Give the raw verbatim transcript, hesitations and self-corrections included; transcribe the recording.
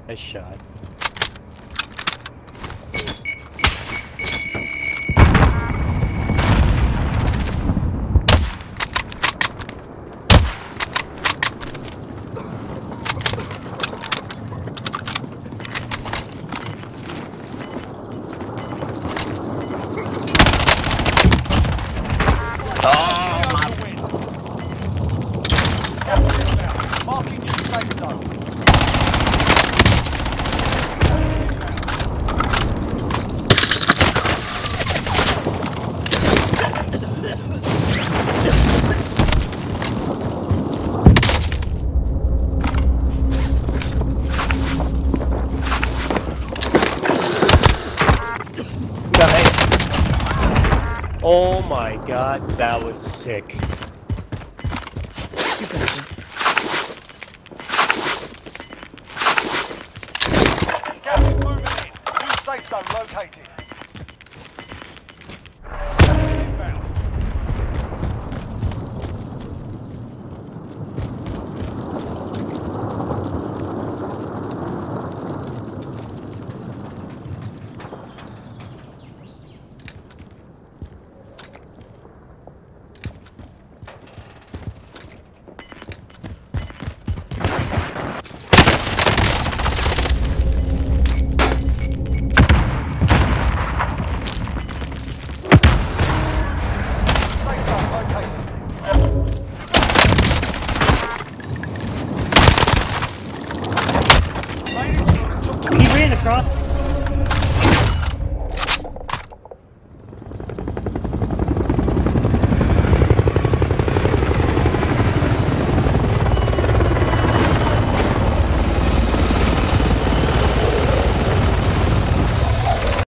Nice shot. Marking your safe zone. Oh my god, that was sick. You got this. Gas is moving in. New safe zone located.